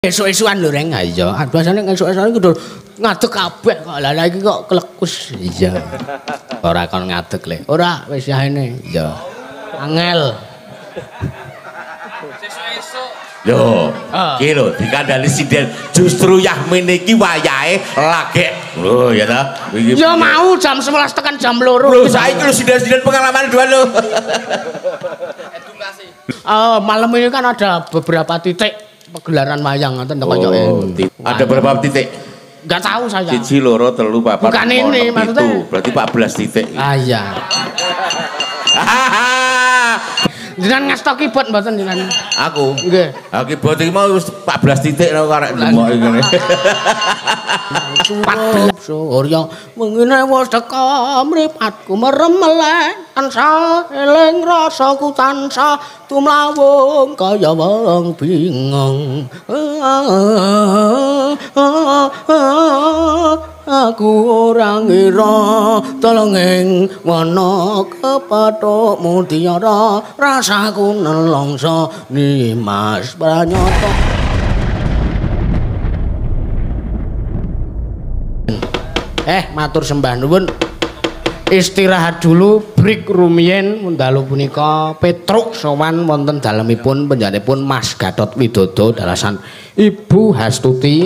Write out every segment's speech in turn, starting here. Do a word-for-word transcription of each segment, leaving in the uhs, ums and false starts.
esuk-esukan lho Reng. Ha iya, biasane esuk-esukan kudu ngadeg kabeh kok. Lah iki kok klekus. Iya. Ora kon ngadeg le. Ora wis yaene. Iya. Angel. Sesuk-esuk. Lho, iki lho dikandani sinden justru Yahmin iki wayahe lagek. Lho ya ta. Ya mau jam sebelas tekan jam loro. Lho saiki lho sinden-sinden pengalaman dua lho. Edukasi. Eh malam ini kan ada beberapa titik pegelaran wayang ngoten kok Oh, ada berapa titik? Enggak tahu saya. Siji, loro, telu, papat, bukan ini maksudnya. Berarti empat belas titik. Ah iya. Jenengan ngastoki bot mboten jenengan? Aku. Nggih. Ha ki bot iki mau wis empat belas titik nek arek demok iki ngene. empat belas surya mengene wis teka mripatku meremeleh tansah eling rasaku tansah tumlawung kaya wong bingung. Aku ora ngira telenging wana kepathuk mutiara rasaku nelongso Nimas Pranyata. Eh matur sembah nuwun istirahat dulu break rumiyin dalu punika Petruk sowan wonten dalemipun panjenenganipun Mas Gatot Widodo dalasan Ibu Hastuti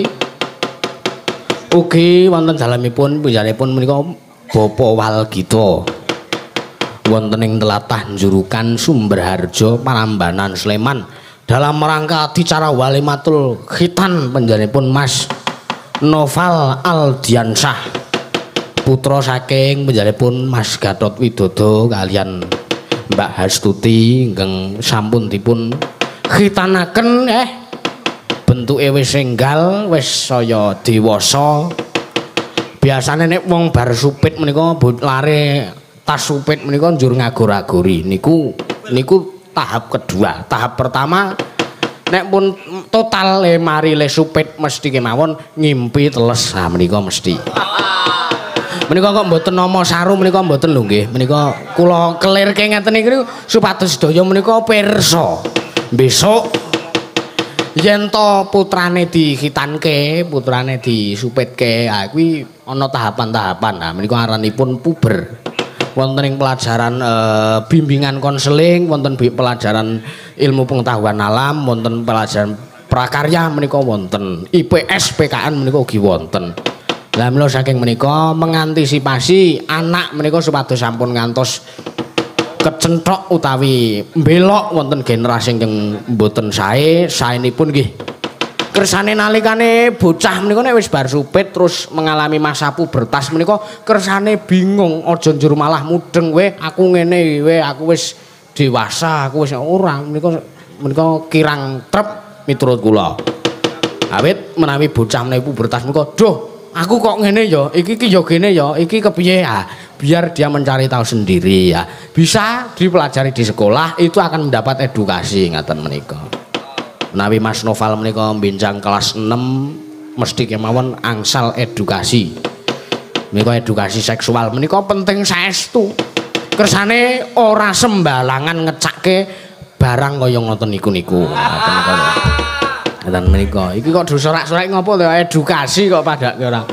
ugi wonten dalemipun panjenenganipun menika Bapak Walgito wonten ing tlatah Njurukan Sumberharjo Parambanan Sleman dalam rangka acara walimatul khitan panjenenganipun Mas Noval Aldiansyah putra saking panjenenganipun Mas Gatot Widodo kalian Mbak Hastuti ingkang sampun dipun khitanaken eh bentuke wis enggal wis saya dewasa biasane nek wong bar supit menika lare tas supit menika njur ngagor-agori niku niku tahap kedua. Tahap pertama nek pun total le mari le supit mesti kemawon ngimpi teles ha menika mesti. Menika kok mboten nama saru menika mboten lho nggih. Menika kula kelirke ngeten iki supados sedaya menika pirsa. Besok yen to putrane dikhitanke, putrane disupitke, ha kuwi ana tahapan-tahapan. Nah menika aranipun puber. Wonten ing pelajaran e, bimbingan konseling, wonten pelajaran ilmu pengetahuan alam, wonten pelajaran prakarya menika wonten. I P S P K N menika ugi wonten. Lah mila saking menika mengantisipasi anak menika supados sampun ngantos kecenthok utawi mbelok wonten generasi ingkang mboten sae, saenipun nggih. Kersane nalikane bocah menika nek wis bar supit terus mengalami masa pubertas menika kersane bingung aja njur malah mudeng we aku ngene we aku wis dewasa aku wis ora menika menika kirang trep miturut kula. Awit menawi bocah menawi pubertas menika duh aku kok ngene ya, iki iki ya gene ya, iki kepiye ya? Biar dia mencari tahu sendiri ya. Bisa dipelajari di sekolah itu akan mendapat edukasi ngaten menika. Menawi Mas Noval menika mbenjang kelas enam mesti kemawon angsal edukasi. Menika edukasi seksual menika penting saestu. Kersane ora sembalangan ngecakke barang kaya ngoten niku-niku. Ngaten menika. Dan menika iki kok disorak-sorak ngopo to edukasi kok padake ora.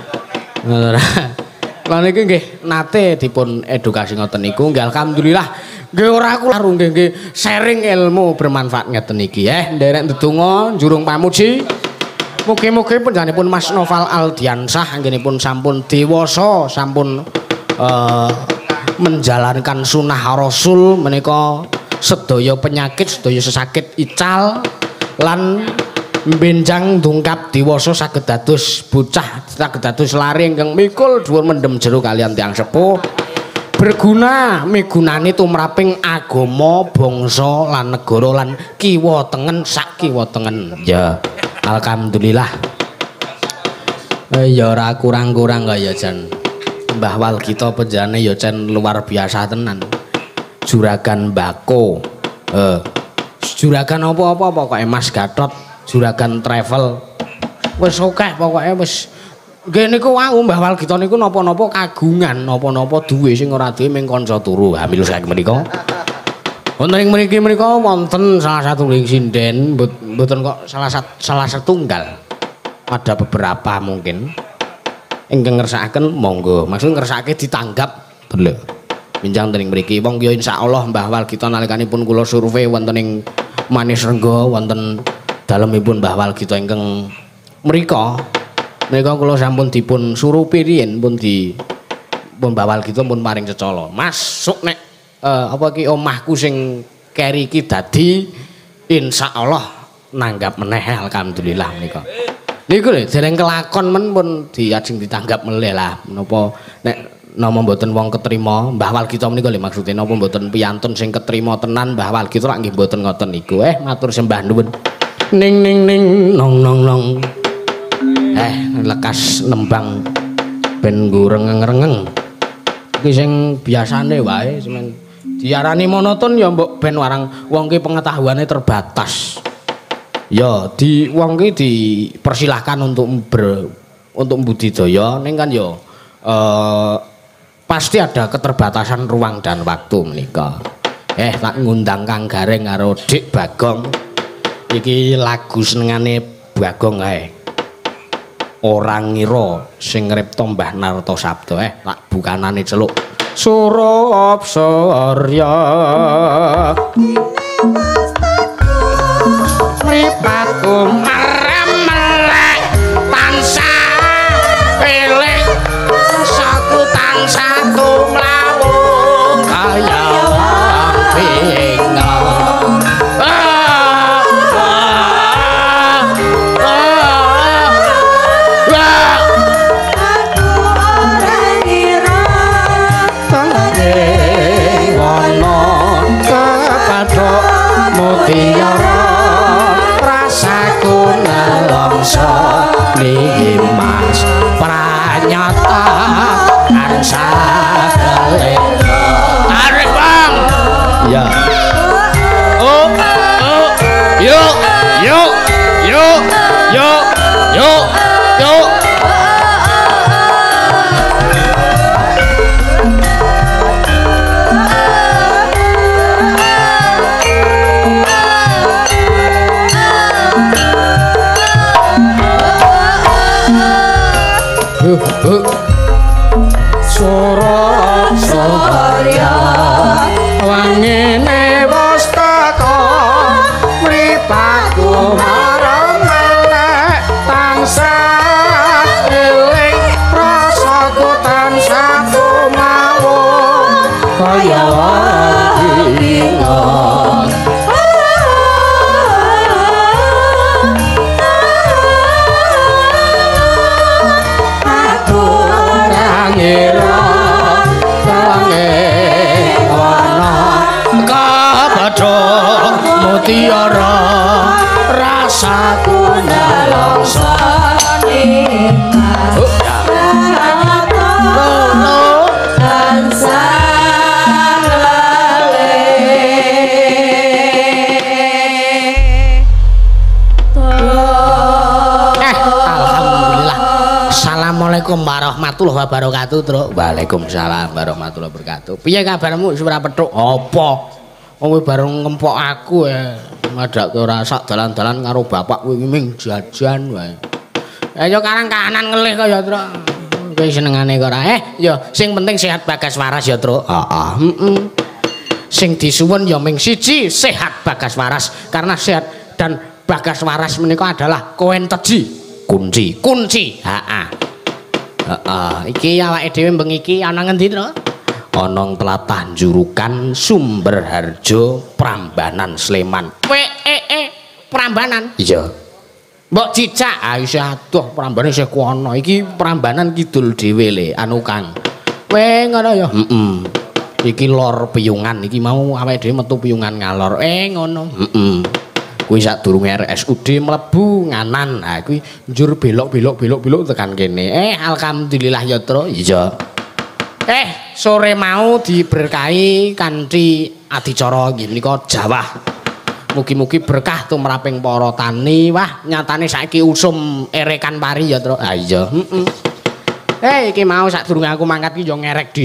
Lah niki nggih nate dipun edukasi ngoten niku nggih alhamdulillah nggih ora kula nggih nggih sharing ilmu bermanfaat ngeten iki eh nderek ndedonga njurung pamuji mugi-mugi panjenenganipun Mas Noval Aldiansyah anggenipun sampun dewasa sampun uh, menjalankan sunnah Rasul menika sedaya penyakit sedaya sesakit ical lan benjang dungkap dewasa saged dados bocah saged dados lare ingkang mikul dhuwur mendem jero kalian tiyang sepuh berguna migunani tumraping agama bangsa lan negara lan kiwa tengen sak kiwa tengen ya alhamdulillah ya ora kurang-kurang kaya jan Mbah Walgito panjenengane ya cen luar biasa tenan juragan mbako eh juragan apa-apa pokoke Mas Gatot Juragan Travel wis akeh pokoke wis nggih niku wau Mbah Walgito niku napa-napa kagungan napa-napa duwe sing ora duwe ming kanca turu ha milu saking menika Wonten ing mriki menika wonten salah satu ing sinden mboten kok salah satu salah setunggal. Ada beberapa mungkin ingkang ngersakaken monggo. Maksud ngersakake ditanggap lho. Minjang teng mriki wong ya insyaallah Mbah Walgita nalikanipun kula survei wonten ing Manis Rengga wonten dalemipun Mbah Walgita ingkang mrika. Menika kula sampun dipun surupi riyen pun di pun Mbah Walgita pun paring cecala. Masuk nek Uh, apa ki omahku sing keri iki dadi insyaallah nanggap meneh alhamdulillah menika. Niku lho dereng kelakon men pun diajeng ditanggap meleh lah menapa nek nama mboten wong ketrima Mbah Walgita menika lho maksude napa mboten piyantun sing ketrima tenan Mbah Walgita lak nggih mboten ngoten niku. Eh matur sembah nuwun. Ning ning ning nong nong nong. Eh lekas nembang ben nggo rengeng-rengeng. Iki sing biasane wae semen diarani monoton ya mbok ben warang wong ki pengetahuannya terbatas. Ya di wong ki dipersilahkan untuk ber, untuk budidaya ning kan ya eh, pasti ada keterbatasan ruang dan waktu menika. Eh tak ngundang Kang Gareng karo Dik Bagong. Iki lagu senengane Bagong ae. Orang ngira sing ngripta Mbah Narta Sabda eh tak bukanane celuk Surab Surya mripatku maremelek tansah eling saku tansah tumlawung kaya bingung. Mutiara rasaku nelongso limas pranyata ansa galena tarik bang ya oh oh yuk yuk yuk yuk yuk yuk Surab Surya wangene wis teka mripatku maremelek tansah eling rasaku tansah tumawung kaya bingung. Mutiara rasaku nelongso nimas pranyata tansah alhamdulillah. Assalamualaikum warahmatullahi wabarakatuh. Truk. Waalaikumsalam warahmatullahi wabarakatuh. Piye kabarmu Surah Petruk? Apa? Wong bareng ngempok aku ya. Madake ora sak dalan-dalan karo bapak kuwi ming jajan wae. Ayo karang kahanan ngelih kaya Truk. Kuwi senengane kok ora. Eh, ya sing penting sehat Bagas Waras ya, Truk. Heeh, heeh. Sing disuwun ya ming siji sehat Bagas Waras karena sehat dan Bagas Waras menika adalah koen teji. Kunci, kunci. Heeh. Heeh, iki awake dhewe bengi iki ana ngendi, Truk? Onong telatah Jurukan Sumberharjo Prambanan Sleman. Weh eh eh Prambanan. Iya. Mbok cicak ah isih adoh Prambane isih kuwana. Iki Prambanan kidul dhewe le anu Kang. Weh ngono ya. Heeh. Iki lor Piyungan iki mau awake dhewe metu Piyungan ngalor. Eh ngono. Heeh. Kuwi sadurunge R S U D mlebu nganan. Ha kuwi njur belok-belok belok-belok tekan kene. Eh alhamdulillah ya, Tru. Iya. Eh, sore mau diberkahi kanthi adicara nggih menika Jawah. Mugi-mugi berkah tumraping para tani. Wah, nyatane saiki usum erekan pari ya, Tru. Ah iya, heeh. Eh, iki mau sadurunge aku mangkat iki yo ngerek dhisik.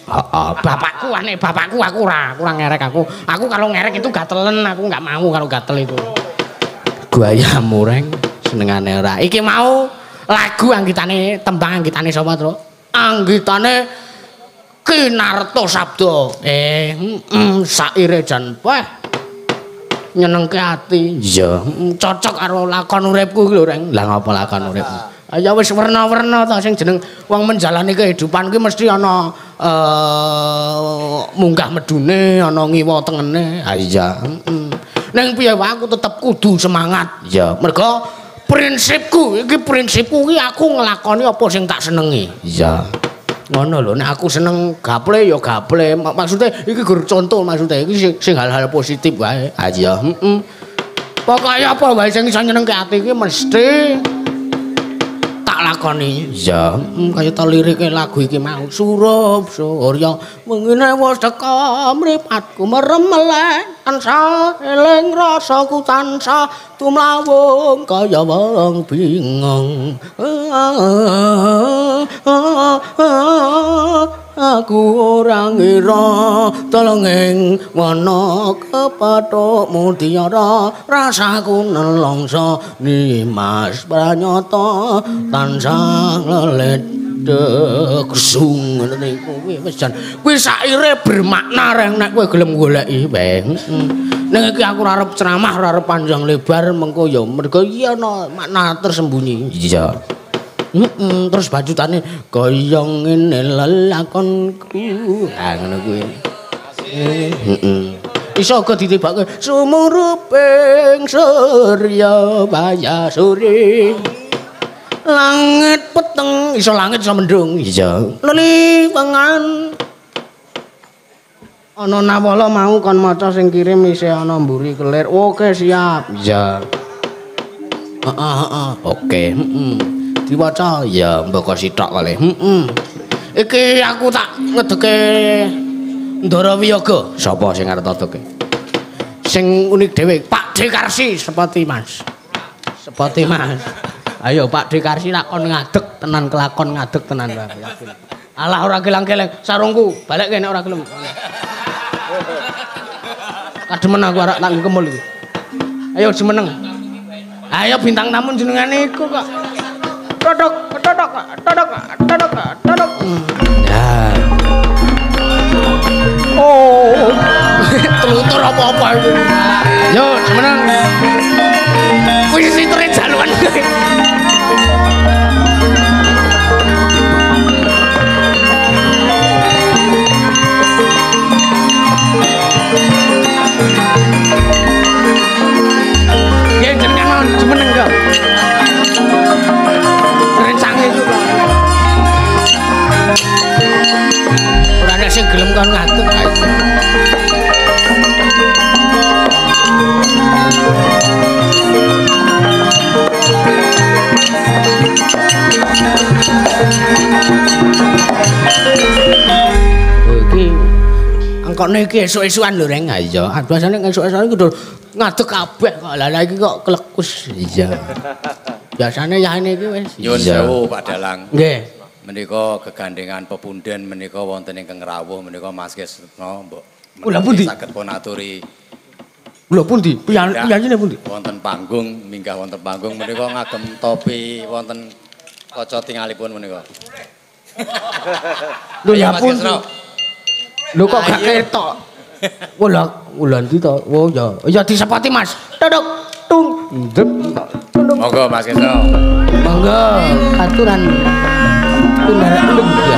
Heeh, bapakku aneh bapakku aku ora, kurang ngerek aku. Aku kalau ngerek itu gatelen, aku enggak mau kalau gatel itu. Buaya mureng senengane ora. Iki mau lagu anggitane tembang anggitane sapa, Tru? Anggitane Kinarto Sabdo. Eh, mm, saire jan wah nyenengke ati. Iya, mm, cocok karo lakon uripku iki lho, Reng. Lah ngapa lakon uripmu? Ya wis werna-werna ta sing jeneng wong menjalani kehidupan kuwi mesti ana uh, munggah medune, ana ngiwa tengene. Ha iya. Heeh. Ning piye wae aku tetep kudu semangat. Ya, mergo prinsipku iki prinsipku iki aku nglakoni apa sing tak senengi. Iya. Ngono lho, nek aku seneng gaple ya gaple. Maksudnya iki gur contoh maksudnya iki sing, sing hal-hal positif wae. Ha iya. Heeh. Pokoke apa wae sing iso nyenengke ati iki mesti lakoni ya mm, kaya ta lirike lagu iki mau surup surya mengene wis teka mripatku meremeleh tansah eling rasaku tansah tumlawung kaya wong bingung aku ora ngira telenging wana kepathuk mutiara rasaku nelongso nimas pranyata tansah lelet degsung ngono niku kuwi wis jan kuwi saire bermakna reng nek kowe gelem goleki wae ning iki aku ora arep ceramah ora arep panjang lebar mengko ya mergo iki ana makna tersembunyi iya heeh terus bajutane kaya ngene lelakonku ha ngono kuwi heeh iso uga ditibake sumuruping surya baya suri langit peteng iso langit iso mendung iya leliwangan ana nawala mau kon maca sing kirim isih ana mburi kelir oke siap iya heeh heeh oke heeh diwaca ya mboko sitok kali heeh iki aku tak ngedeke Ndara Wiyaga sapa sing arep tadeke sing unik dhewe Pak Dekarsi sepati Mas sepati Mas ayo Pak Dekarsi lakon ngadeg tenan kelakon ngadeg tenan yakin alah ora gelang-geleng sarungku balik kene ora gelem kademen aku arek tak kemul iki ayo jemeneng ayo bintang tamu jenengane iku kok todok todok todok todok todok ya oh telutur apa-apa itu yo jemeneng wis sitere jaluan ya jenengan jemeneng kok rencang itu kok ora ana sing gelem kon ngadeg ae iki angkone iki esuk-esukan lho Reng ha iya biasane esuk-esukan kudu ngadeg kabeh kok lha iki kok klekus iya biasane yane iki wis nyuwun sewu Pak Dalang nggih menika gegandengan pepunden menika wonten ingkang rawuh menika Mas Kesno mbok lha pundi saged pun aturi lha pundi piyanine pundi wonten panggung minggah wonten panggung menika ngagem topi wonten kaca tingalipun menika lho ya pun lho kok gak ketok wala wala ndi to oh ya ya disepati Mas dodok tung ndep monggo Mas Kesno monggo aturan benar belum ya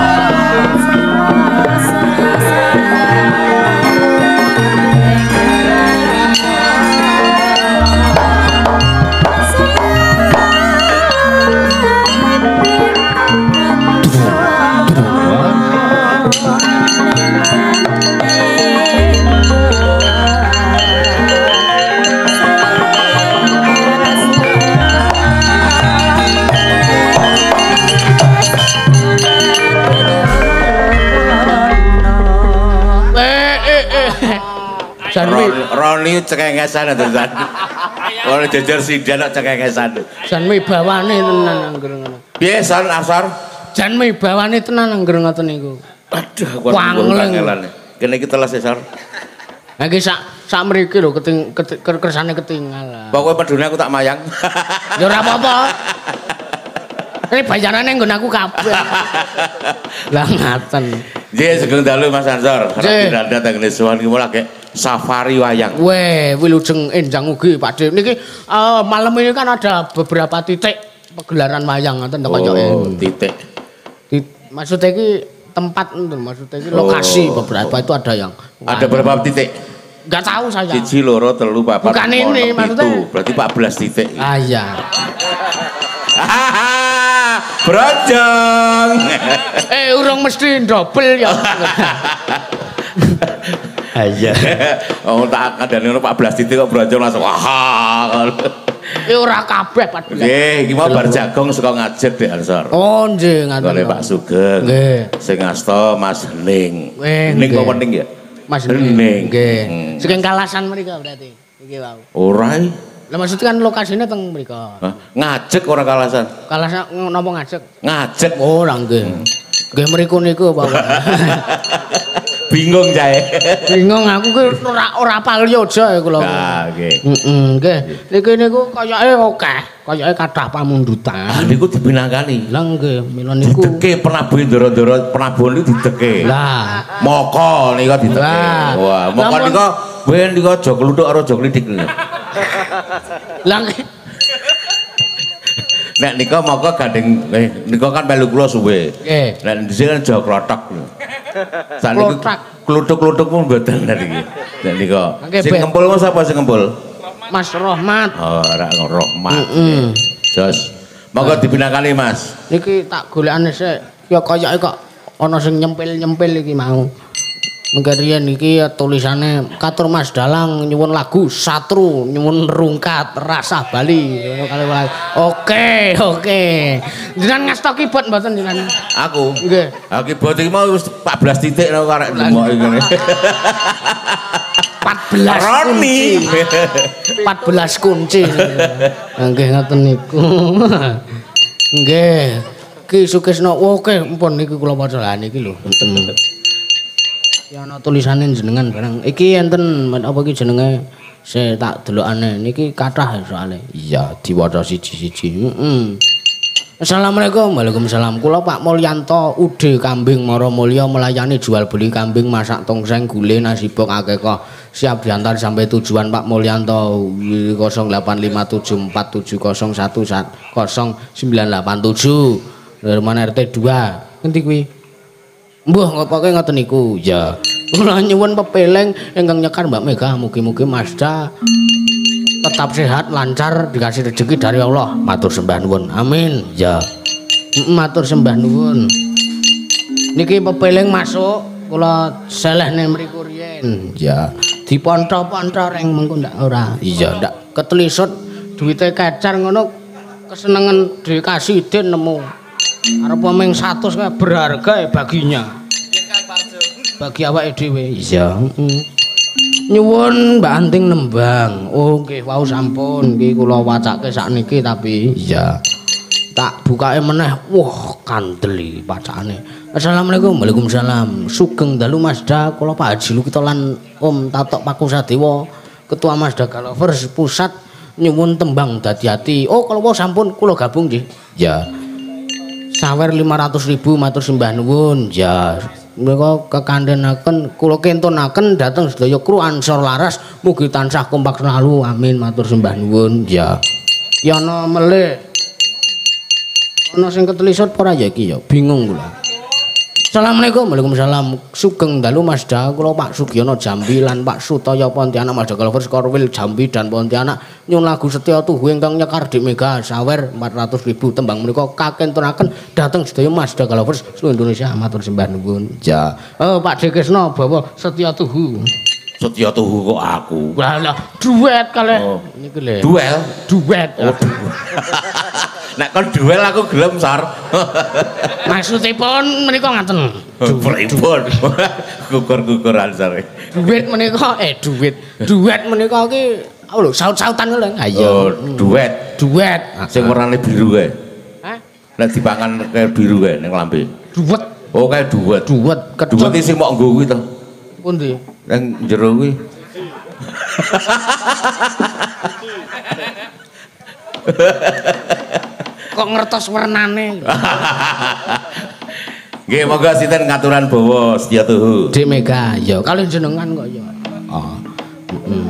Roni cekengesan tenan. Ora jejer sinden kok cekengesan. Jan wibawane tenan angger ngono. Piye Son Asor? Jan wibawane tenan angger ngoten niku. Aduh, aku kangelan. Kene iki teles Sar. Lah iki sak sak mriki lho keting kersane ketinggal. Pokoke pedune aku tak mayang. Ya ora apa-apa. Ini bayanane nggon aku kabeh. Lah ngaten. Nggih, sugeng dalu Mas Ansor. Rapi rada tengene sowan iki lagi safari wayang. Weh, wilujeng enjang ugi Pakde. Niki uh, malam ini kan ada beberapa titik pegelaran wayang ngoten to koyoke. Oh, titik. Maksudnya iki tempat ngoten, maksudnya iki lokasi oh, beberapa itu ada yang. Ada berapa titik? Enggak tahu saya. Siji, loro, telu, papat. Bukan ini maksudnya. Berarti empat belas titik. Ah iya. Brojong. Eh urung mesti double ya. Iya. Oh tak kadane ono empat belas titik kok brojong langsung wah. Ya ora kabeh Pak. Nggih, iki mau bar jagong saka ngajet Dek Ansor. Oh nggih ngaten. Kale Pak Sugeng. Nggih. Sing asta Mas Hening. Hening kok penting ya? Mas Hening. Nggih. Saking Kalasan mriko berarti. Iki wau. Ora. Lah maksudnya kan lokasinya teng mriko. Ngajek ora Kalasan. Kalasan napa ngajek? Ngajek. Oh, ora nggih. Nggih mriku niku Pak. Bingung jae. Bingung aku ki ora ora apal Yoja kula. Ha, nggih. Heeh, nggih. Niki niku koyoke akeh, koyoke kathah pamundutan. Ah niku dibinangkani. Lah nggih, mila niku. Dideke Prabu Ndara-ndara, Prabu niku dideke. Lah, moko nika dideke. Wah, moko nika ben nika aja kluthuk karo aja klidik. Lah nek nika moko gandeng eh nika kan melu kula suwe. Nggih. Nek dhisik kan aja klothok. Saniki kluthuk-kluthuk pun mboten niki. Nek nika sing ngempul kok sapa sing ngempul? Mas Rohmat. Oh, ora Rohmat. Heeh. Jos. Monggo dibinangkani Mas. Niki tak golekane sik. Ya koyoke kok ana sing nyempil-nyempil iki mau. Mengke riyen iki tulisane katur Mas Dalang nyuwun lagu Satru nyuwun rungkat rasa Bali. Oke, oke. Jenengan ngasta keyboard mboten jenengan? Aku. Nggih. Ha keyboard iki mau wis empat belas titik nek arek demok iki ngene. empat belas kunci. empat belas kunci. Nggih ngoten niku. Nggih. Ki Sukesno oke mpun niki kula waca lah niki lho. Ya ana tulisane jenengan barang. Iki enten apa iki jenenge? Se tak delokane niki kathah soalé. Iya, diwaca siji-siji. Heeh. Assalamualaikum. Waalaikumsalam. Kula Pak Mulyanto Ude Kambing Mara Mulya melayani jual beli kambing, masak tongseng, gule, nasi bok, akekah. Siap diantar sampai tujuan Pak Mulyanto nol delapan lima tujuh empat tujuh nol satu nol sembilan delapan tujuh. Derman R T dua. Ngendi kuwi? Mbah pokoke ngoten niku. Ya. Kula nyuwun pepeleng ingkang nyekar Mbak Mega mugi-mugi Mazda tetap sehat, lancar, dikasih rezeki dari Allah. Matur sembah nuwun. Amin. Ya. Matur sembah nuwun. Niki pepeleng masuk kula selehne mriku riyen. Ya. Diponto-ponto reng mengko ndak ora. Iya, ndak ketelisut duwite kecar ngono kesenengan dikasih den nemu. Arep pemeng seratus kae berharga ya baginya. Bagi awake dhewe. Iya, heeh. Nyuwun Mbak Anting nembang. Oh nggih wau sampun iki kula wacake sakniki tapi iya. Tak bukake meneh. Wah, kandeli pacane. Assalamualaikum. Waalaikumsalam. Sugeng dalu Mazda kula Pak Haji Lukito lan Om Tatok Pakusadewa, Ketua Mazda Galovers Pusat nyuwun tembang dadi ati. Oh kalau sampun kula gabung nggih. Ya. Sawer lima ratus ribu matur sembah nuwun. Ya. Menika kekandhenaken kula kentunaken dhateng sedaya kru Ansor Laras mugi tansah kompak selalu. Amin matur sembah nuwun. Ya. Ki ana melih. Ana sing ketelisut ora ya iki ya bingung kula. Assalamualaikum. Waalaikumsalam. Sugeng dalu Mazda kula Pak Sugiono Jambi lan Pak Sutoyo Pontianak Mazda Galovers Korwil Jambi dan Pontianak nyun lagu Setya Tuhu ingkang nyekar Dik Mega sawer empat ratus ribu tembang menika kakentunaken dhateng sedaya Mazda Galovers seluruh Indonesia matur sembah nuwun. Ja. Oh Pak Dekesno bawa Setya Tuhu. Setya Tuhu kok aku. Lah lah duet kalih oh. Niki lho. Duel? Duet. Oh. Nek kon duel aku gelem Sar. Maksudipun menika ngaten. Pripun? Gugur-gugur Ansar. Duet menika eh duet. Duet menika iki oh lho saut-sautan lho. Ha iya. Oh, duet. Duet. Sing warnane biru kae. Hah? Nek dipangan kae biru kae ning lambe. Duet. Oh kayak duet. Duet, duet iki sing mok nggo kuwi to. Pundi? Nang jero kuwi. Kok ngertos wernane? Nggih, monggo sinten ngaturan bawa sedya tuhu. Dik Mega, ya kali jenengan kok ya. Oh. Heeh.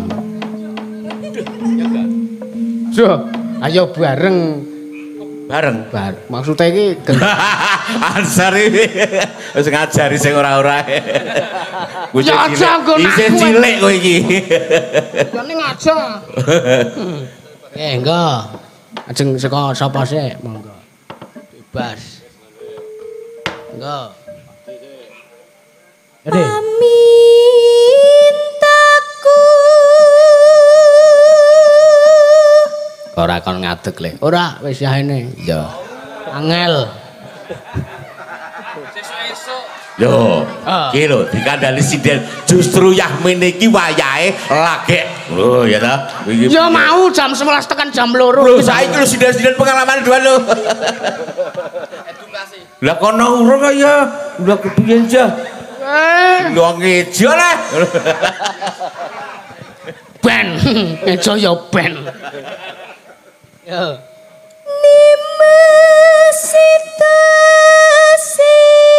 Jo, ayo bareng. Bareng. Bar. Maksudnya iki ansar iki wis ngajari sing ora-ora. Ya aja nggo nak. Isih cilik kowe iki. Ya ning aja. Eh, enggak. Ajeng saka sapa sih? Monggo. Bebas. Enggak. Ade. Amintaku. Ora kon ngadeg le. Ora wis yaene. Ya. Angel. Yo, iki lho dikandani sinden justru Yahmin iki wayahe lagek. Lho ya ta. Ya mau jam sebelas tekan jam loro. Lho saiki lho sinden-sinden pengalaman dua lho. Edukasi. Lah kono urung kaya. Lah kepiye ja? Eh, lho ngejo lah. Ben. Ngejo ya ben. Ya. Nimasitasi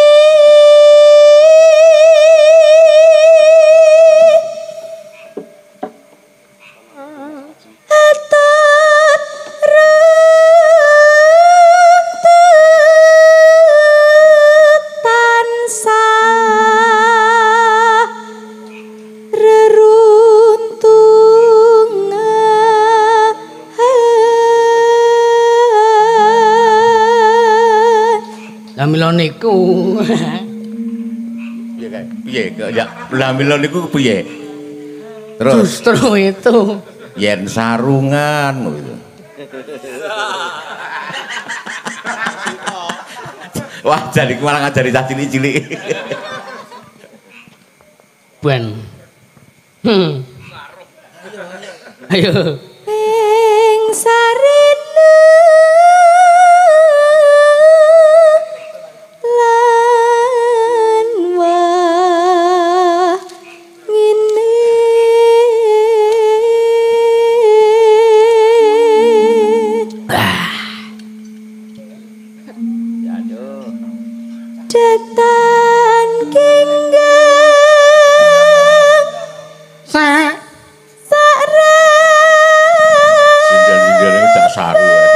atat runtut tansah reruntung Lah mila niku. Piye kae? Piye? Ya, lah mila niku piye? Terus Justru itu. yen sarungan gitu. Wah, jadi malah ngajari cah cilik-cilik. Ben. Hmm. Ayo. ing sarene lan wah ngene Datan kenggang Sa sakra Sindan-sindan itu cak saru ya.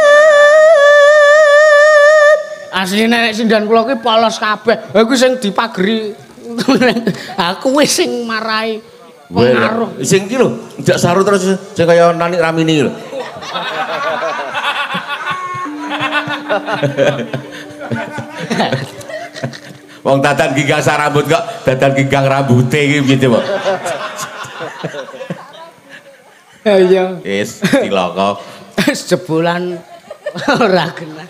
asline nek sindan kula ki polos kabeh. Ha iku sing dipageri. Aku wis sing marai pengaruh. Sing iki lho, cak saru terus sing kaya Nani Ramini lho. Wong dadan gigang sak rambut kok dadan gigang rambute iki piye Pak? Iya. Wis cilaka. Jebolan ora kena.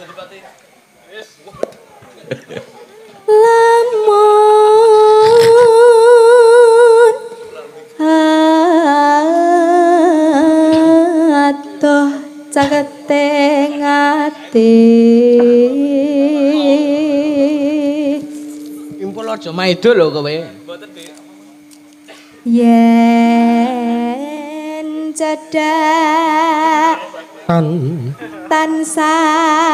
lamun atoh caketeng ati Impul aja maido lho kowe. yen cedak tansah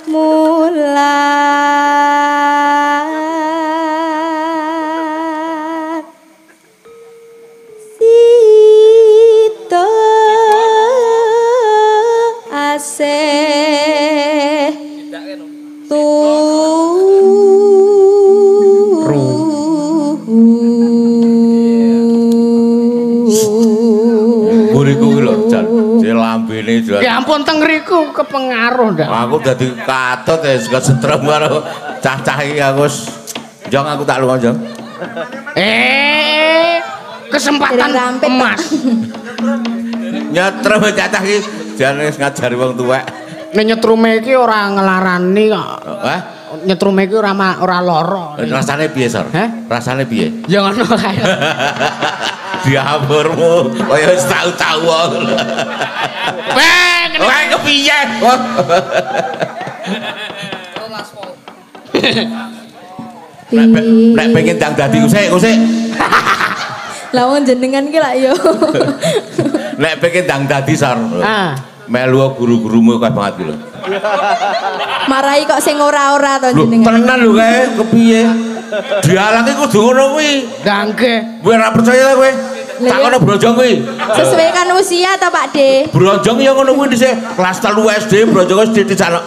mulat sito asih Buriku ki lho, Jan. Sing lambene jan. Ya ampun teng ngriku kepengaruh ndak. Aku dadi katut ya suka setrem karo cah-cah iki aku wis jong aku tak lunga jong. Eh, kesempatan emas. Nyetrem cah-cah iki jan wis ngajari wong tuwek. Nek nyetrume iki ora ngelarani kok. Hah? Nyetrume iki ora ora lara. Rasane piye, Sor? Hah? Rasane piye? Ya ngono kae. Diampurmu kaya wis tau-tau wae. Bang, Wae kepiye? Nek pengen ndang dadi kusik, kusik. Lah wong jenengan ki lak yo. Nek pengen ndang dadi sar. Ah. Melu guru-gurumu kae banget ki lho. Marai kok sing ora-ora to Lho jenengan. tenan lho kae kepiye? Dialange kudu ngono kuwi. Dangke. Kowe ora percaya kowe? Tak ono brojong kuwi. Sesuai kan usia to Pak De. Brojong ya ngono kuwi dhisik kelas telu S D brojong wis diticakno.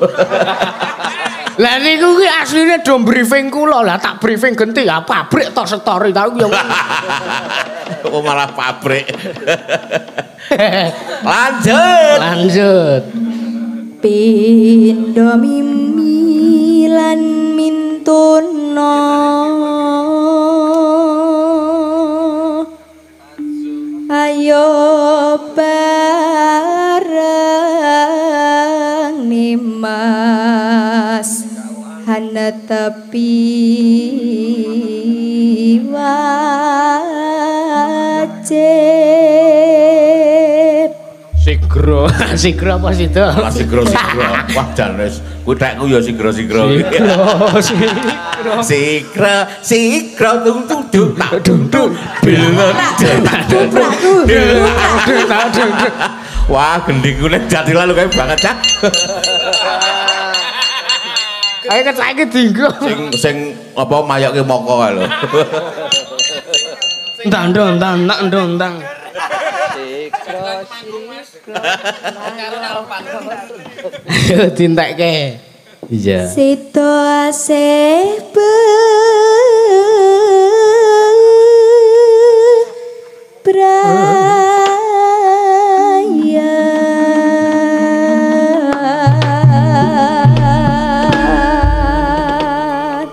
Lah niku kuwi asline do briefing kula. Lah tak briefing genti ya pabrik to story ta yo. Kok malah pabrik. Lanjut. Lanjut. Pindha mimi lan mintuna ayo bareng nimas hana tepi wajib Sigro, sigro apa sih itu? Lah sigro sigro. Wah jan wis kuwi tekku ya sigro sigro. Sigro, sigro. Sigro sigro tung tung tung tung tung. Wah gendingku nek dadi lalu kae banget cak. Ayo ket saiki dinggo. Sing sing apa mayoke moko kae lho. Ndang ndang ndang ndang ndang. Ayo dintekke. Iya. Sito asih bebrayat.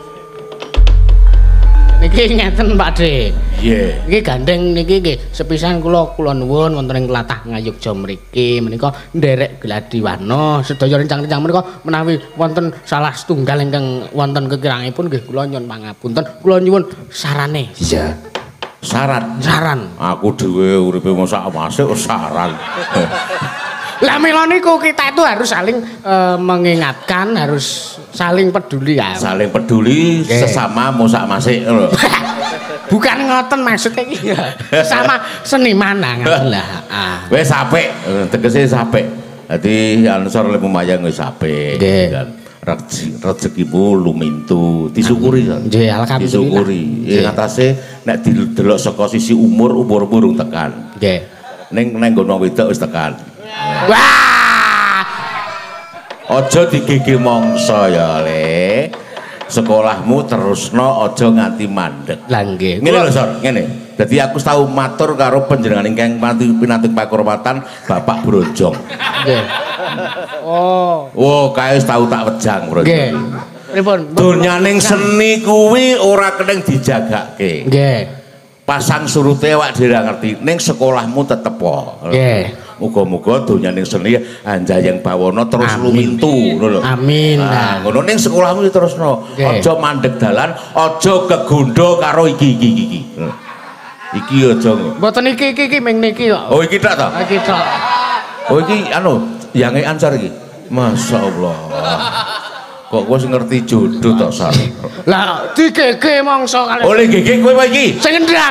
Niki ngeten Pak De. Iya. Niki gandeng niki nggih sepisan kula kula nuwun wonten ing tlatah Ngayogja mriki menika nderek Gladiwana sedaya rencang-rencang menika menawi wonten salah setunggal ingkang wonten kekirangipun nggih kula nyuwun pangapunten kula nyuwun sarane. Iya. Saran. Saran. Aku dhewe uripe masa masuk saran. Lah mila niku kita itu harus saling uh, mengingatkan, harus saling peduli ya. Saling peduli okay. Sesama mosak masik lho. Bukan ngoten maksudnya iki. Sama seniman ngoten lah. Ah. Wis apik, tegese apik. Dadi ansor le pemayang wis apik kan. Rezekimu lumintu, disyukuri kan. Nggih, alhamdulillah. Disyukuri. Ing atase nek didelok saka sisi umur, umur burung tekan. Nggih. Ning ning ngono wedok wis tekan. Wah. Aja digege mangsa ya, Le. Sekolahmu terusno aja nganti mandeg. Lah nggih. Ngene lho, Sor, ngene. Dadi aku tau matur karo panjenengan ingkang pinantuk pakurmatan Bapak Brojong. Nggih. Oh. Oh, kae wis tau tak wejang, Bro. Nggih. Pripun? Donyaning seni kuwi ora keneng dijagake. Nggih. Pasang surute awak dhewe ngerti, ning sekolahmu tetep po. Nggih. Muga-muga donyaning seni anjayang bawana terus lumintu ngono lho. Amin. Nah, ngono ning sekolahmu terusno. Aja mandeg dalan, aja kegundho karo iki iki iki. Iki aja. Mboten iki iki iki ming niki kok. Oh iki tok to? Iki tok. Oh iki anu, yange ansar iki. Masyaallah. Kok kowe ngerti jodoh tok Sar. Lah digege mangsa kali. Oleh gege kowe wae iki. Sing endang.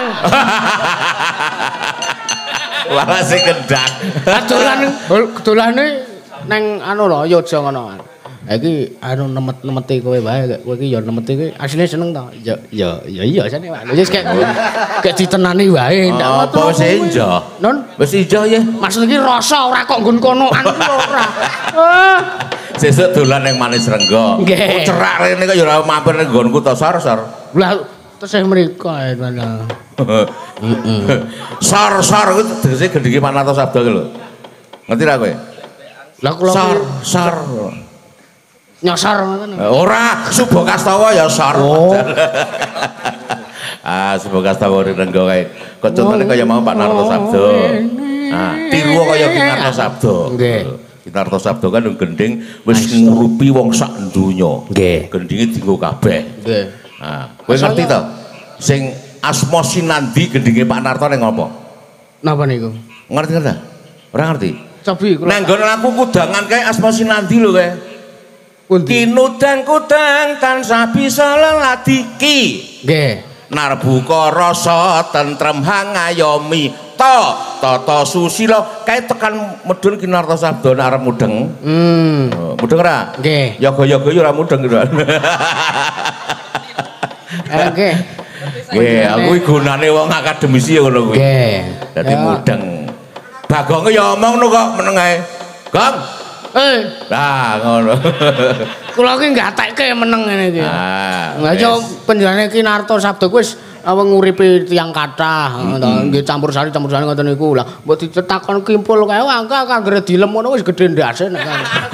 Wala sing kendang. Dolan dolane nang anu lho Yogya ngono. Ha iki anu nemet-nemeti kowe wae kowe iki ya nemeti kowe asline seneng to. Ya ya ya iya sane Pak. Wis kek kek ditenani wae ndak apa wis ijo. Non Wis ijo ya. maksud iki rasa ora kok nggon konoan ora. Ah. Sesuk dolan ning Manis Renggo. Nggih. Oh, cerak rene kok ya ora mampir ning nggonku to Sar Sar. Lah tesih mriko ae mana. Heeh. Sar Sar kuwi tegese gendhinge Panarta Sabda ki lho. Ngerti ra kowe? Lah kula Sar Sar. nyosor ngoten. Ora, Subo Kastawa ya Sar. Oh. Ah, Subo Kastawa ning Renggo kae. Kok contone kaya mau Panarta Sabda. Ah, tiru kaya Kinarta Sabda. Nggih. Kinarta Sabda kan gendhing wis ngurupi wong sak donya. Nggih. Gendhinge dienggo kabeh. Nggih. Nah, kowe ngerti to? Sing asma Sinandi gendhinge Pak Narto ning apa? Napa niku? Ngerti ngerti? Ora ngerti? Cobi kula. Nang nggon aku kudangan kae asma Sinandi lho kae. Kinudang-kudang tansah bisa leladiki. Nggih. Narbuka rasa tentrem hangayomi to tata susila kae tekan medun kinarta sabda arep mudeng. Hmm. Oh, mudeng ora? Nggih. Yoga-yoga ya ora mudeng gitu. Oke. Nggih, aku iki gunane wong akademisi ya ngono kuwi. Nggih. Dadi mudeng. Bagonge ya omong no kok meneng ae. Gong. Eh, Lah ngono. kula ki gatekke meneng ngene iki. Ah. Aja penjenengane Kinarta Sabda kuwi wis nguripi tiyang kathah, nggih campur sari campur sari ngoten niku. Lah mbok dicetakon kimpul kae angka kanggere dilem ngono wis gedhe ndase nek.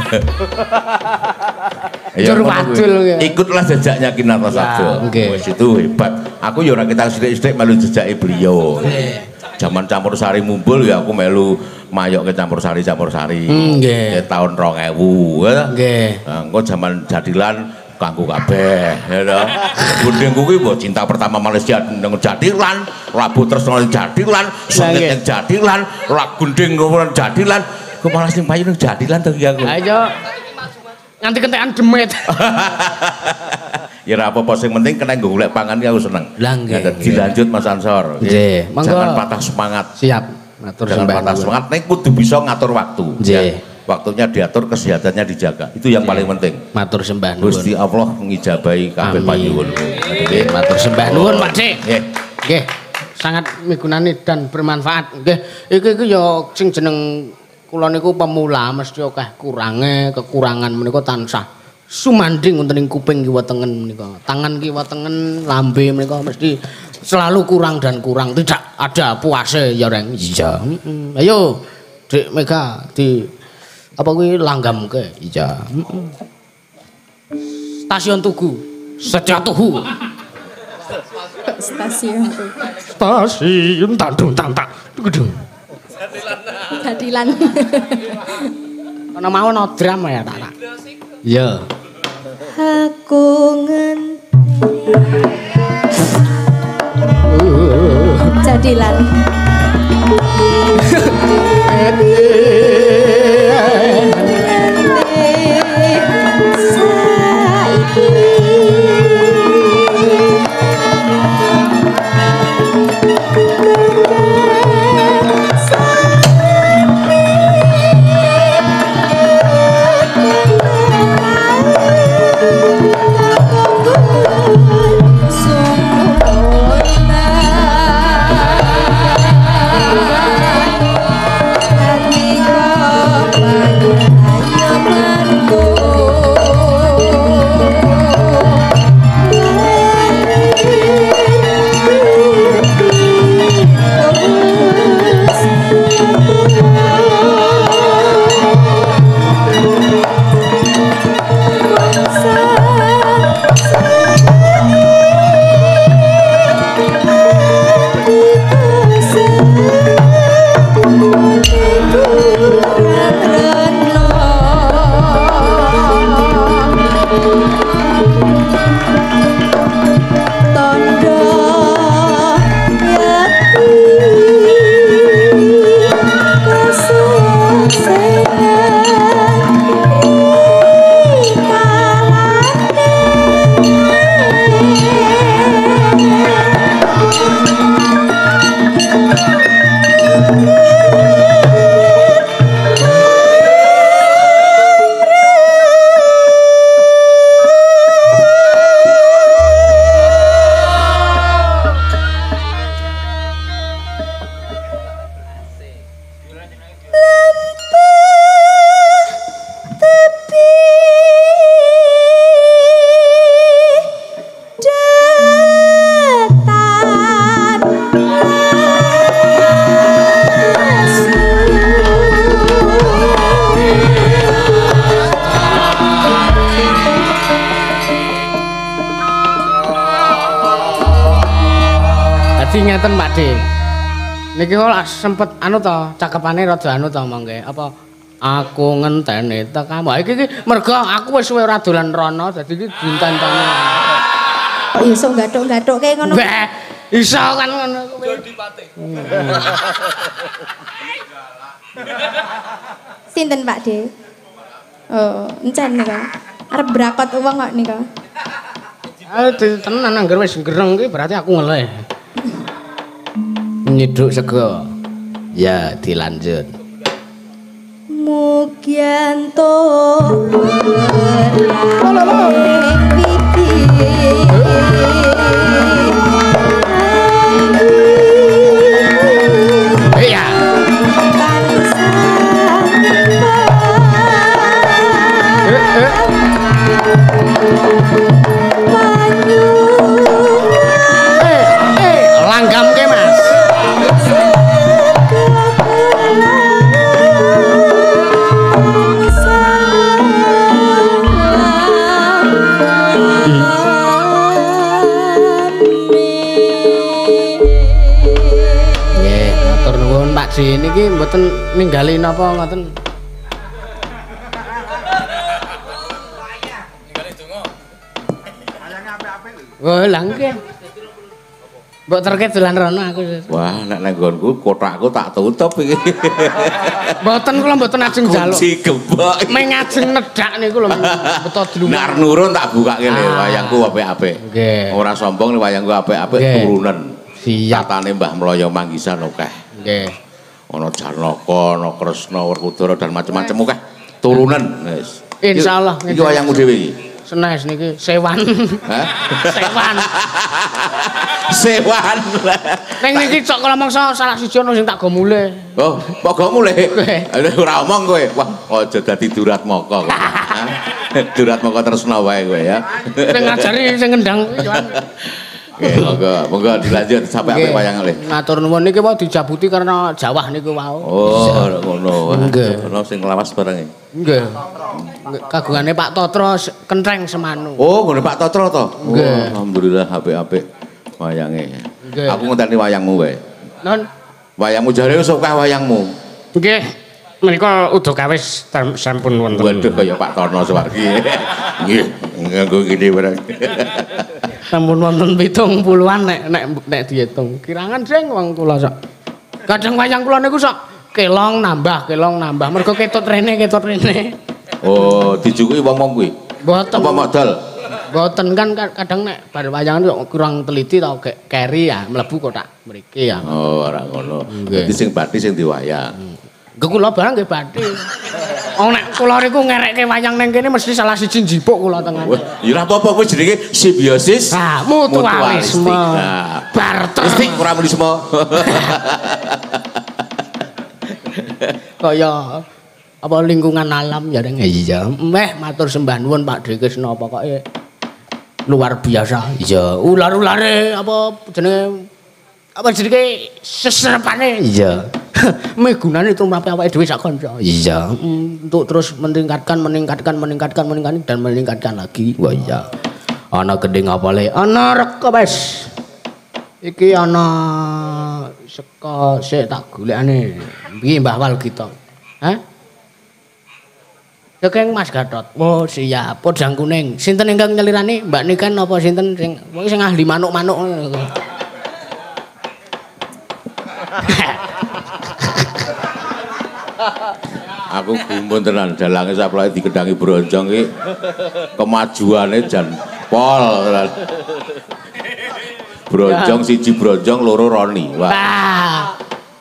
Jur wadul ki. Ikutlah jejaknya Kinarta Sabda. Nggih. Wis itu hebat. Aku ya ora kita sithik-sithik melu jejake beliau. Zaman campur sari mumpul ya aku melu mayok ke campur sari campur sari. Nggih. Tahun rong ewu ya. Nggih. Nah, engko zaman jadilan kanggo kabeh ya to. Gundeng kuwi mbok cinta pertama Malaysia nang jadilan, labu terus nang jadilan, sengit nang jadilan, lak gundeng nang jadilan. Ku malah sing payu nang jadilan to iki aku. Ayo. Nganti kentekan demit. Ya ora apa-apa sing penting kena golek pangan ki aku seneng. Lah nggih. Dilanjut Mas Ansor. Nggih. Jangan patah semangat. Siap. Matur Jangan patah semangat, nek kudu bisa ngatur waktu. Nggih. Waktunya diatur, kesehatannya dijaga. Itu yang paling penting. Matur sembah nuwun. Gusti Allah ngijabahi kabeh panyuwun. Nggih, matur sembah nuwun, Pak Dik. Nggih. Nggih. Sangat migunani dan bermanfaat. Nggih. Iki iki ya sing jeneng kula niku pemula mesti akeh kurange, kekurangan menika tansah sumanding wonten ing kuping kiwa tengen menika. Tangan kiwa tengen, lambe menika mesti selalu kurang dan kurang. Tidak ada puase ya, Reng. Iya. Heeh. Ayo, Dik Mega di apa kuwi langgamke. Iya. Heeh. Stasiun Tugu. Sejatuhu. Stasiun tuh. Stasiun tandung tantang. Gedung. Jadilan. Ana mawon dram ya tak. Iya. Aku ngenteni. Jadilan. Ngeten Pak Dik. Niki kok sempet anu to, cakepane rada anu to mongke. Apa aku ngenteni tekamu. Iki iki mergo aku wis suwe ora dolan rono dadi iki dinten-teni. Kok iso gathuk-gathukke ngono? Weh, iso kan ngono kuwi. Sinten Pak De? Oh, encen nika. Arep brakot uang kok nika. Ah tenan anggar wis gereng ki berarti aku ngeleh. Nyiduk sego. Ya dilanjut. Mugianto Iya. Langgam ke Mas. Nggih, matur nuwun Pak Ji niki mboten ninggali napa ngoten. Wah, lah nggih. Mbok terke dolan rono aku. Wah, nek nang nggonku kotakku tak tutup iki. Mboten kula mboten ajeng njaluk. Kunci gebok. Meng ajeng nedak niku lho beto dilumah. Nek nurun tak bukake le wayangku apik-apik. Nggih. Ora sombong le wayangku apik-apik turunan. Siap. Katane Mbah Mloyo Manggisan akeh. Nggih. Ana Janaka, ana Kresna, Werkudara dan macam-macam akeh turunan. Wis. Insyaallah. Iki wayangmu dhewe iki. Senes niki sewan. Hah? Sewan. Sewan. Ning niki cok kala mangsa salah siji ana sing tak go mulih. Oh, kok go mulih? Ora omong kowe. Wah, aja dadi durat moko kowe. Durat moko tresna wae kowe ya. Sing ngajari sing ngendang kuwi Oke, monggo, monggo dilanjut sampai apik wayang le. Matur nuwun niki wae dijabuti karena Jawah niku wau. Oh, ngono. Nggih. Ono sing lawas bareng. Nggih. Kagungane Pak Totro Kentreng Semanu. Oh, ngene Pak Totro to. Nggih. Alhamdulillah apik-apik wayange. Nggih. Aku ngenteni wayangmu wae. Non. Wayangmu jare wis akeh wayangmu. Nggih. Menika udo kawis sampun wonten. Waduh kaya Pak Tono Suwargi. Nggih, nganggo gini bareng. Sampun wonten pitung puluhan nek nek nek diitung. Kirangan sing wong kula sok. Kadang wayang kula niku sok kelong nambah, kelong nambah. Mergo ketut rene, ketut rene. Oh, dijukuki wong-wong kuwi. Mboten. Apa modal? Mboten kan kadang nek bar wayangan kok kurang teliti tau gek keri ya mlebu kotak mriki ya. Oh, ora ngono. Nggih. Dadi sing bathi sing diwayang. Nggih kula barang nggih bathi. Wong nek kula niku ngerekke wayang ning kene mesti salah siji njipuk kula tengen. Wah, ya ora apa-apa kuwi jenenge simbiosis. Ah, mutualisme. Nah, Barter. mesti ora mulisme. Kaya apa lingkungan alam ya ning iya. Meh matur sembah nuwun Pak Dri Krisna pokoke luar biasa. Iya, ular-ulare apa jenenge apa jenenge seserepane. Iya. Meh gunane tumrape awake dhewe sak kanca. Iya, untuk terus meningkatkan meningkatkan meningkatkan meningkatkan dan meningkatkan lagi. Wah iya. Ana gending apa le? Ana reka wis. Iki ana saka sik tak golekane. Piye Mbah Wal kita? Hah? Saking Mas Gatot. Oh, siap. Podang kuning. Sinten ingkang nyelirani? Mbak Niken apa sinten sing wong sing ahli manuk-manuk ngono. Aku gumun tenan dalange saplake dikendangi bronjong iki kemajuane jan pol tenan. Bronjong siji bronjong loro roni. Wah.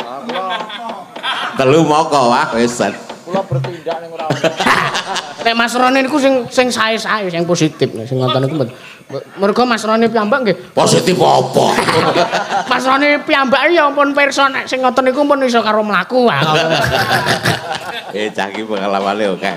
Telu moko wah wis. Kula bertindak ning ora. Nek Mas Roni niku sing sing sae-sae sing positif sing ngoten niku. Mergo Mas Roni piyambak nggih. Positif apa? Mas Roni piyambak ya ampun pirsa nek sing ngoten niku pun iso karo mlaku wae. Eh cah iki pengalamane oke.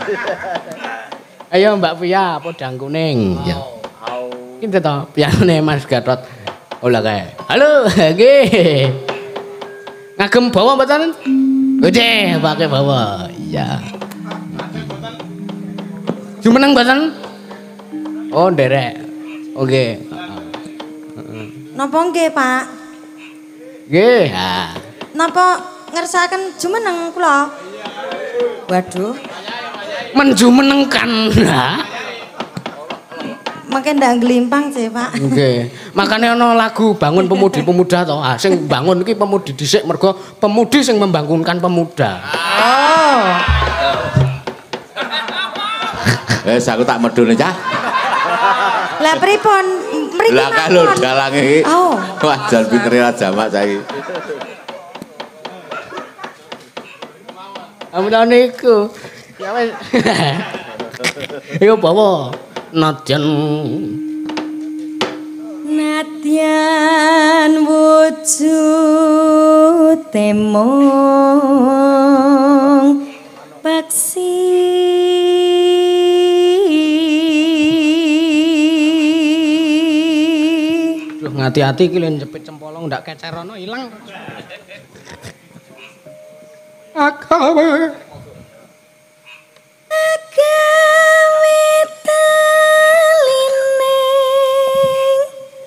Ayo Mbak Pia podang kuning. Ya. Kinten to piyane Mas Gatot. Ola kae. Halo, nggih. Ngagem bawa mboten? Gede, pakai bawa. Iya. Jumeneng mboten? Oh, nderek. Oke. Napa nggih, Pak? Nggih. Ha. Napa ngersakaken jumeneng kula? Waduh. Menjumenengkan. Makin ndak glimpang sih, Pak. Nggih. Makane ana lagu bangun pemudi pemuda to. Ah, sing bangun iki pemudi dhisik mergo pemudi sing membangunkan pemuda. Oh. Wes aku tak medhone cah. Lah pripun? Mriki Lah kalau dalang iki. Oh. Wajan pintere ra jamak saiki. Amun niku. Ya wis. Iku bawa nadyan nadyan wujud temong paksi Duh ngati-ati iki lho jepit cempolong ndak kecerono ilang. Akawe Agawe talining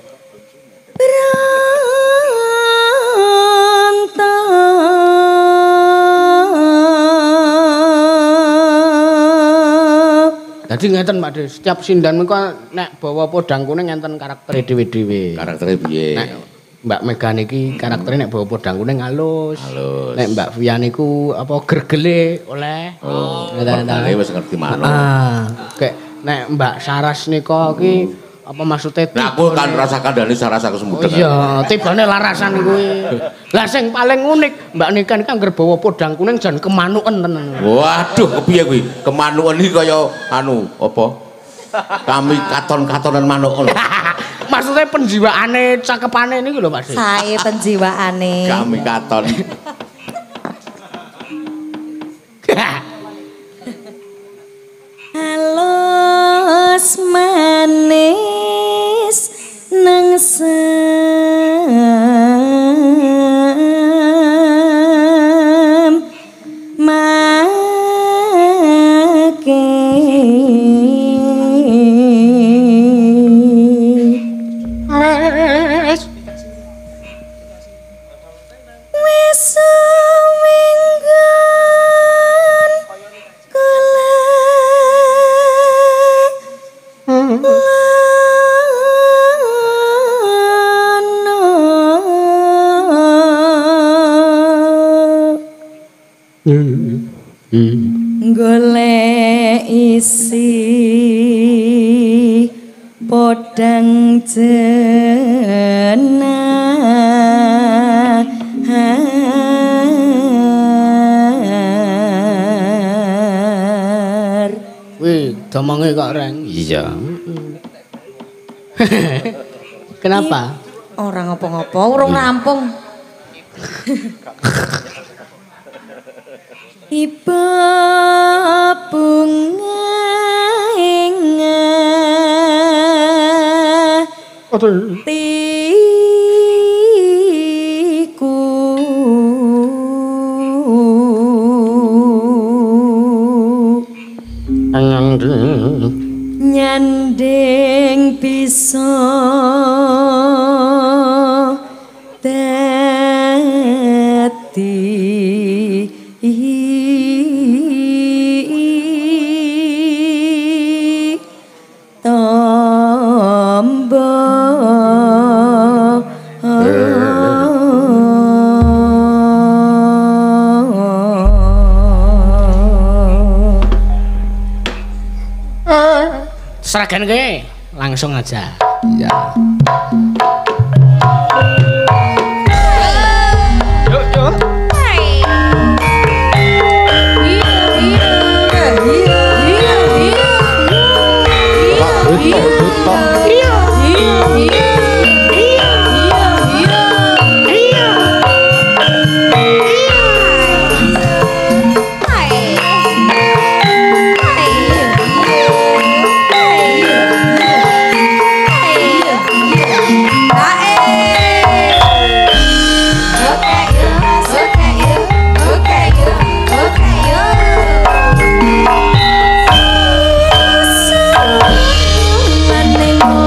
berontok. Dadi ngeten Pak De, setiap sindan menika nek bawa podang kuning ngenten karaktere dhewe-dhewe. Karaktere piye? Nek Mbak Mega niki karakternya nek bawa podang kuning halus. Halus. Nek Mbak Via niku apa gergele oleh. Oh, ngene wis ngerti manuk. Ah, kayak nek Mbak Saras nika iki apa maksudnya? Nah aku kan rasa kandhane saras aku semudeng. Oh iya, tibane larasan kuwi. Lah sing paling unik Mbak Nika niki anggere bawa podang kuning jan kemanuken tenan. Waduh, kepiye kuwi? Kemanuken iki kaya anu apa? Kami katon-katonan manuk ngono. Maksudnya penjiwaane cakepane niku lho Pak. Sae penjiwaane. Kami katon. Halus manis nang sem make wis suwinggan kula golek isi podang jenar. Wih, domonge kok reng. Iya. Kenapa? Ora ngopo-ngopo, urung rampung. Iba bunga ingah tiku nyanding bisa dadi Seragam ke langsung aja. Iya. Yuk yuk. Maning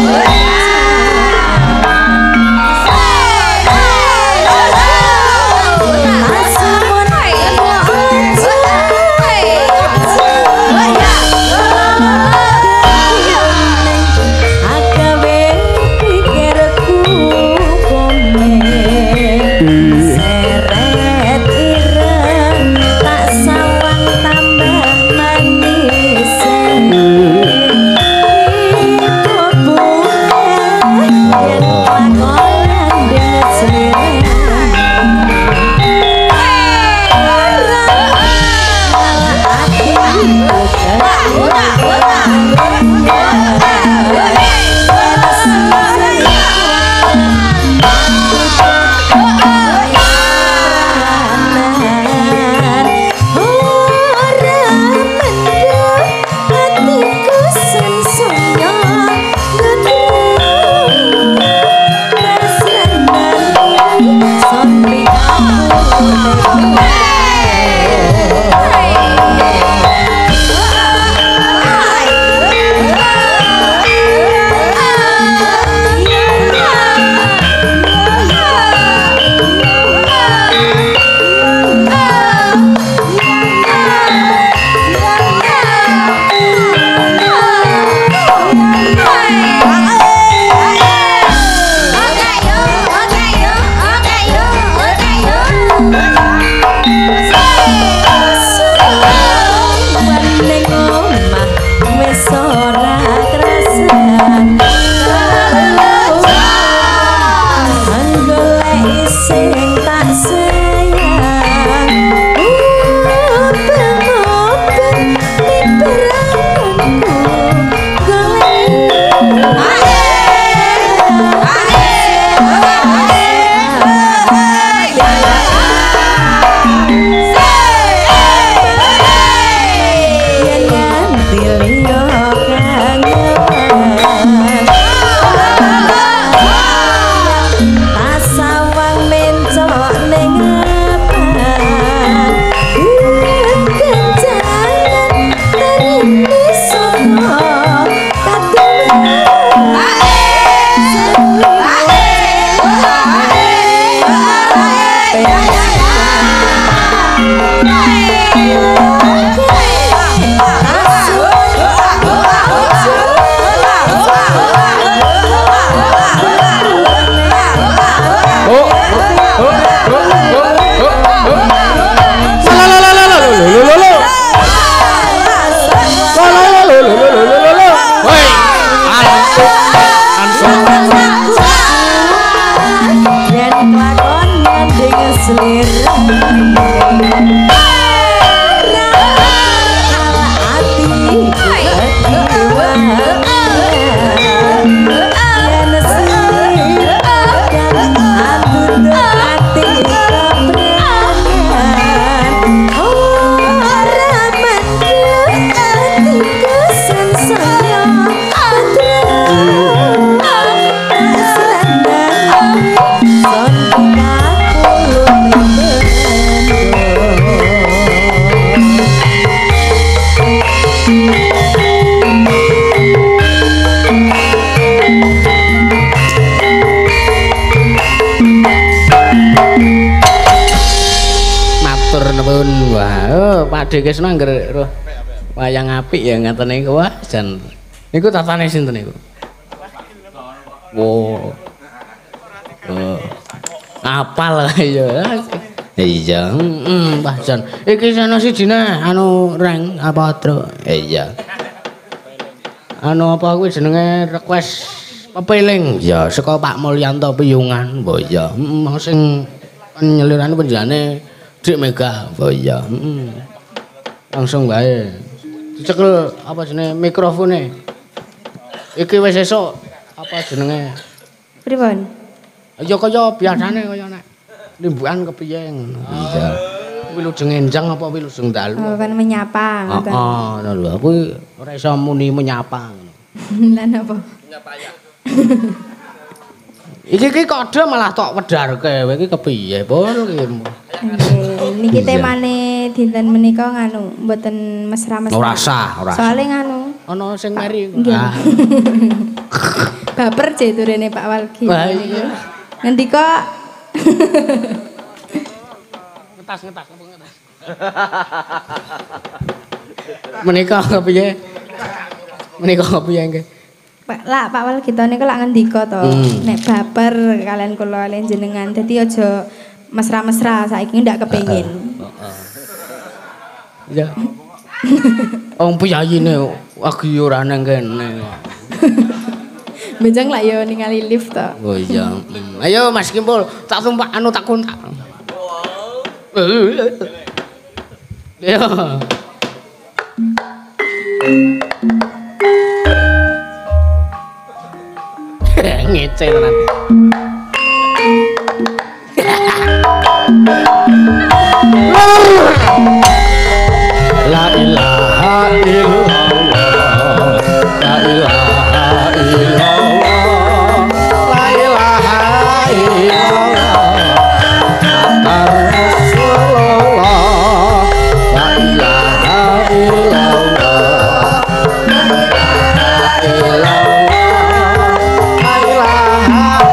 Pakde Kesna angger roh wayang apik ya ngaten niku wah jan niku tatane sinten niku. Wo. Oh. Apal ya. Iya, heeh, Mbah Jan. Iki sono sijine anu reng apa tru? Iya. Anu apa kuwi jenenge request pepiling ya saka Pak Mulyanto Piyungan. Mbok ya, heeh sing nyelirane penjane Dik Mega. Oh iya, heeh. Langsung wae. Dicekel apa jenenge mikrofone. Iki wis esuk apa jenenge? Pripun? Ya kaya biasane kaya nek limbukan kepiye ngono. Iya. Wilujeng enjang apa wilujeng dalu? Oh, kan menyapa ngoten. Heeh, ngono lho. Aku ora iso muni menyapa ngono. Lah napa? Menyapa ya. Iki iki kode malah tok wedarke. Iki kepiye, Pul iki? Niki temane dinten menika nganu mboten mesra-mesra. Ora sah, ora. Soale nganu Ana sing meri. Nggih. baper je turene Pak Walgi. Wah iya. Ngendika ngetas ngetas apa ngetas. Menika piye? Menika piye nggih? Pak lah Pak Walgito niku lak ngendika to, Hmm. nek baper kalian kula kalian jenengan. Dadi aja mesra-mesra saiki ndak kepengin. Ya. Wong piyayine lagi ora nang kene. Benjang lah yo ningali lift to. Oh iya. Hmm. Ayo Mas Kimpul, tak tumpak anu tak kontak. Ya. Ngece tenan. La ilaha illallah. La ilaha illallah. La ilaha illallah. Rasulullah. La ilaha illallah. La ilaha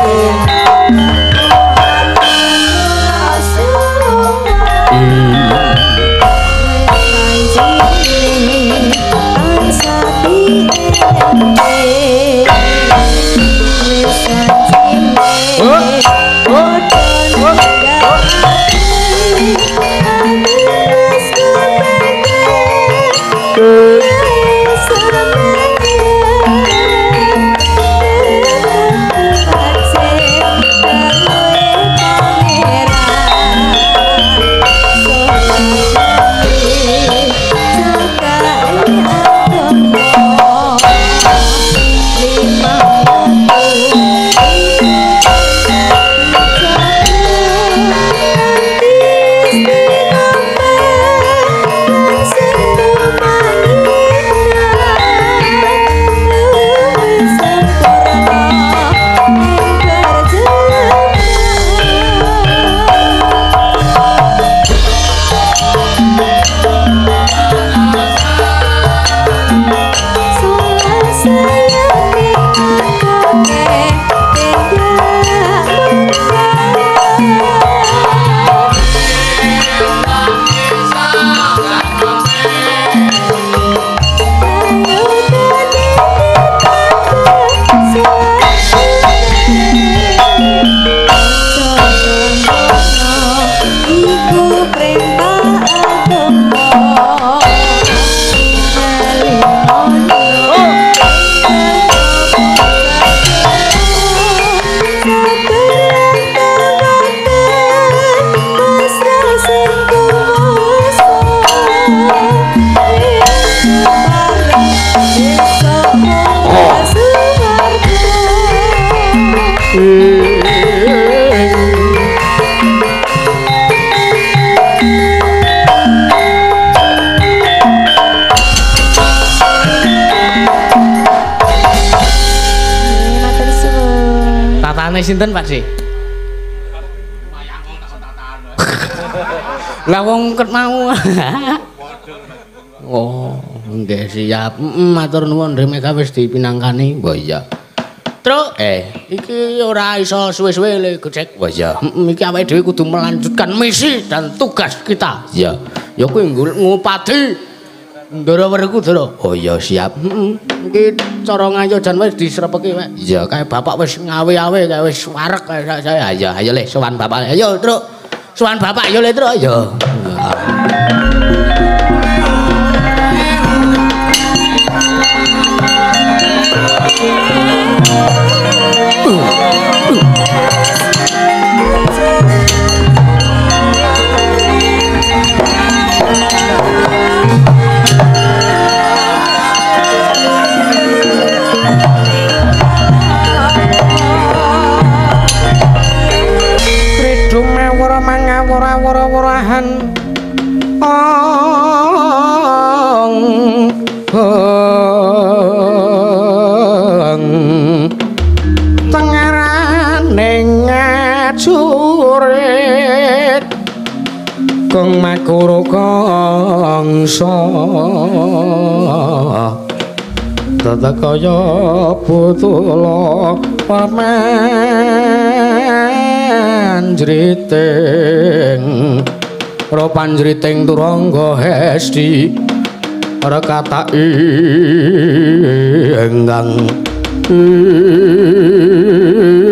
Tatane sinten Pak Si? Lah wong ket mau. Oh, nggih siap. Heeh, matur nuwun Ndre Mega wis dipinangkani. Wah iya. Truk, eh iki ora iso suwe-suwe le gecek. Wah iya. Heeh, iki awake dhewe kudu melanjutkan misi dan tugas kita. Iya. Ya kuwi ngupadi Ndara Werku Dara. Oh iya siap. Heeh. Iki cara ngayojan wis disrepeki wae. Iya, kae bapak wis ngawe-awe, kae wis wareg kae saya. Ayo, ayo le sowan bapak. Ayo, Truk. Sowan bapak yo le, Truk. Ayo. Wara-wara-warahan ong ong tengarane ngacurit kong makuru kongso tata kaya putula permen jriting ropan jriting turangga hesti rekata ingkang